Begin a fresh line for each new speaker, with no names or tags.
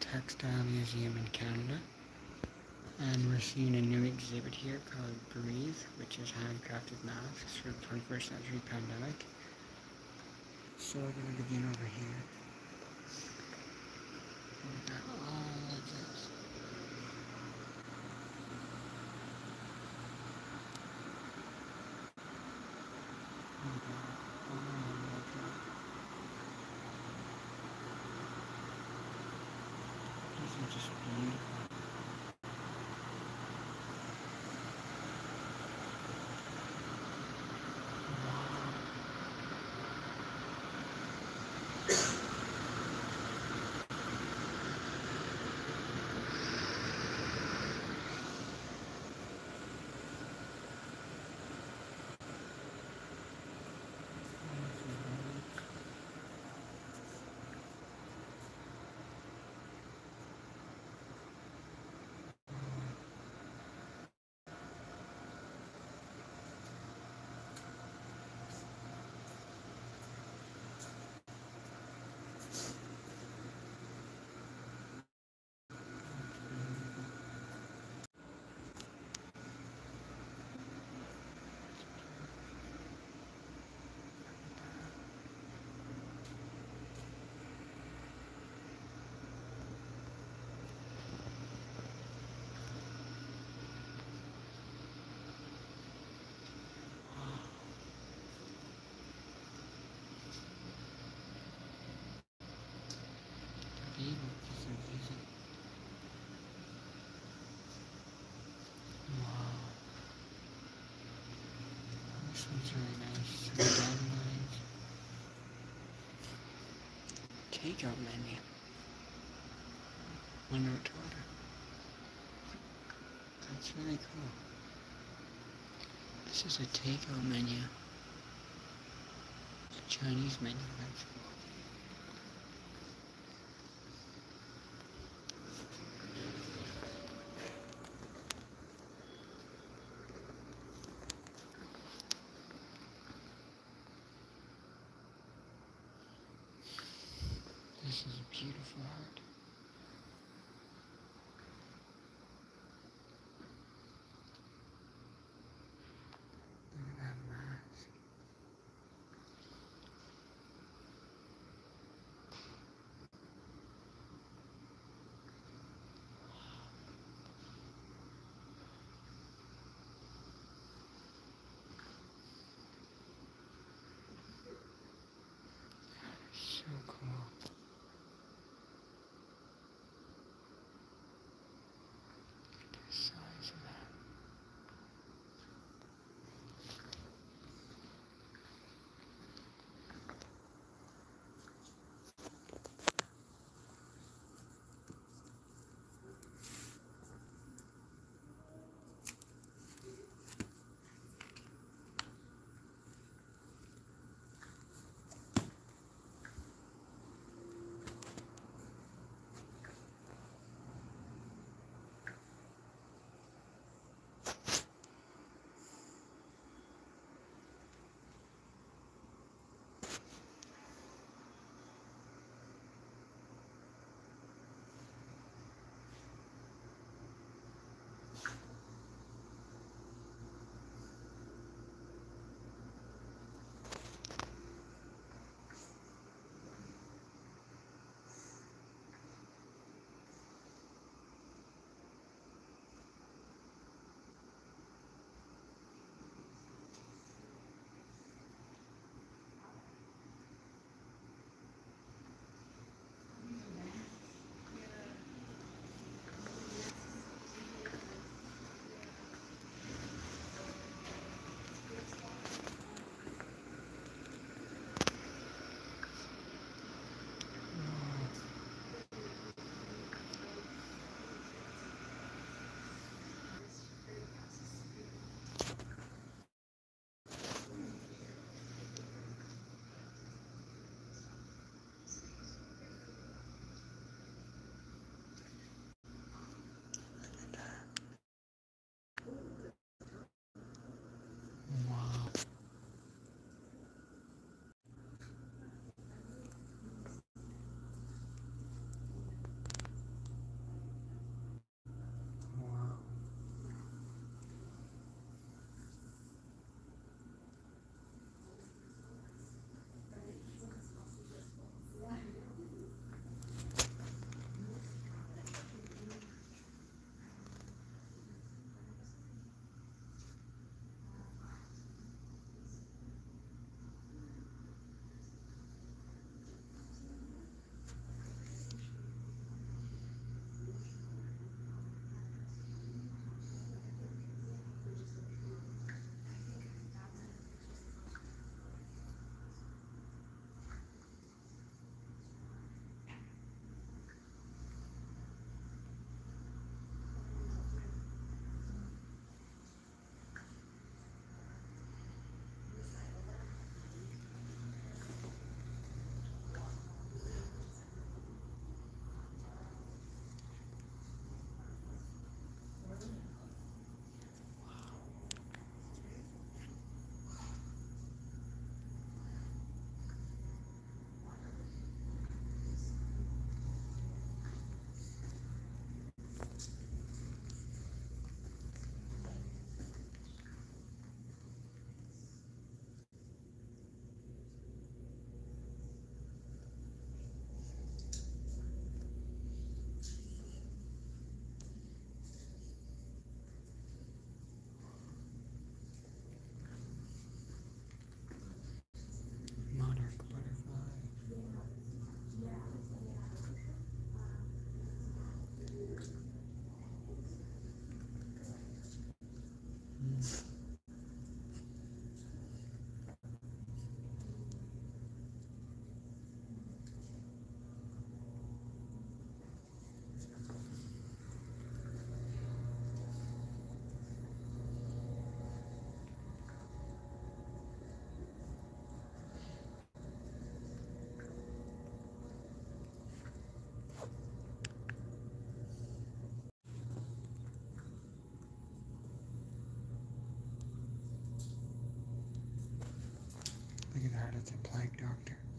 Textile Museum in Canada, and we're seeing a new exhibit here called Breathe, which is handcrafted masks for the 21st century pandemic. So we're going to begin over here. We got all of this. We got all of that. These are just beautiful. Wow, this one's really nice. Some dandelions. Takeout menu. Wonder what to order. That's really cool. This is a takeout menu. It's a Chinese menu. That's cool. This is a beautiful art. Look at that mask. So cool. it's a plague doctor.